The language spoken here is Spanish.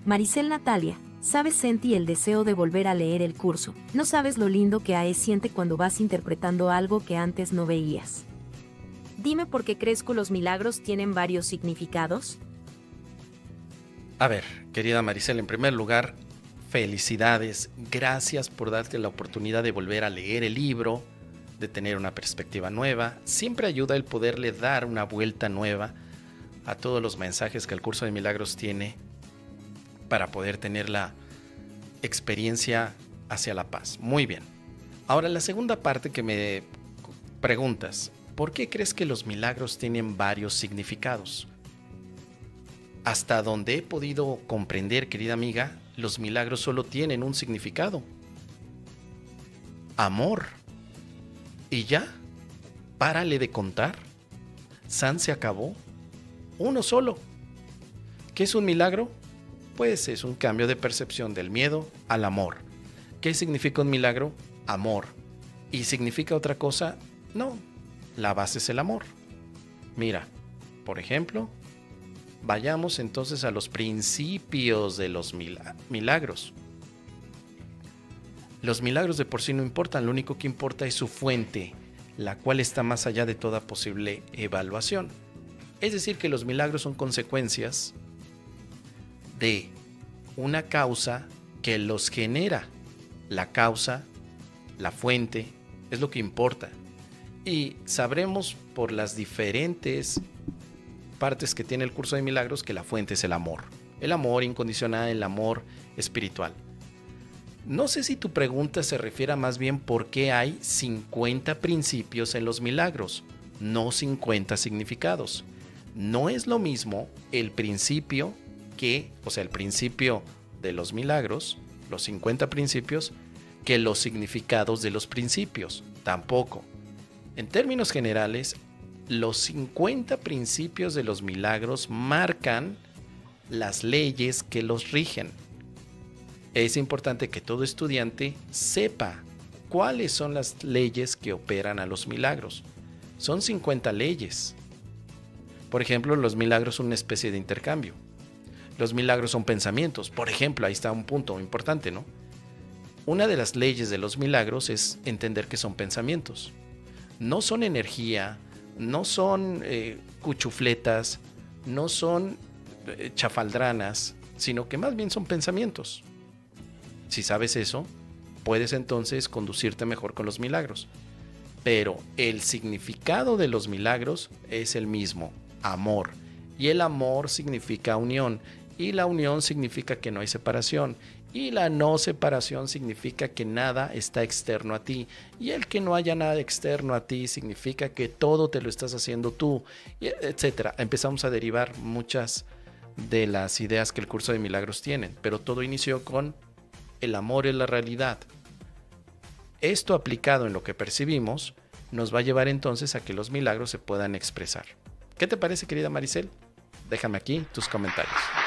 Maricel Natalia, sabes sentí el deseo de volver a leer el curso. No sabes lo lindo que siente cuando vas interpretando algo que antes no veías. Dime por qué crees que los milagros tienen varios significados. A ver, querida Maricel, en primer lugar, felicidades. Gracias por darte la oportunidad de volver a leer el libro, de tener una perspectiva nueva. Siempre ayuda el poderle dar una vuelta nueva a todos los mensajes que el curso de milagros tiene para poder tener la experiencia hacia la paz. Muy bien. Ahora, la segunda parte que me preguntas, ¿por qué crees que los milagros tienen varios significados? Hasta donde he podido comprender, querida amiga, los milagros solo tienen un significado: amor. Y ya, párale de contar. San se acabó. Uno solo. ¿Qué es un milagro? Pues es un cambio de percepción del miedo al amor. ¿Qué significa un milagro? Amor. ¿Y significa otra cosa? No, la base es el amor. Mira, por ejemplo, vayamos entonces a los principios de los milagros. Los milagros de por sí no importan, lo único que importa es su fuente, la cual está más allá de toda posible evaluación. Es decir, que los milagros son consecuencias de una causa que los genera. La causa, la fuente, es lo que importa. Y sabremos por las diferentes partes que tiene el curso de milagros que la fuente es el amor. El amor incondicional, el amor espiritual. No sé si tu pregunta se refiere más bien por qué hay 50 principios en los milagros, no 50 significados. No es lo mismo el principio el principio de los milagros, los 50 principios, que los significados de los principios. Tampoco. En términos generales, los 50 principios de los milagros marcan las leyes que los rigen. Es importante que todo estudiante sepa cuáles son las leyes que operan a los milagros. Son 50 leyes. Por ejemplo, los milagros son una especie de intercambio. Los milagros son pensamientos. Por ejemplo, ahí está un punto importante, ¿no? Una de las leyes de los milagros es entender que son pensamientos. No son energía, no son cuchufletas, no son chafaldranas, sino que más bien son pensamientos. Si sabes eso, puedes entonces conducirte mejor con los milagros. Pero el significado de los milagros es el mismo: amor. Y el amor significa unión. Y la unión significa que no hay separación. Y la no separación significa que nada está externo a ti. Y el que no haya nada externo a ti significa que todo te lo estás haciendo tú, etc. Empezamos a derivar muchas de las ideas que el curso de milagros tienen. Pero todo inició con el amor en la realidad. Esto aplicado en lo que percibimos nos va a llevar entonces a que los milagros se puedan expresar. ¿Qué te parece, querida Maricel? Déjame aquí tus comentarios.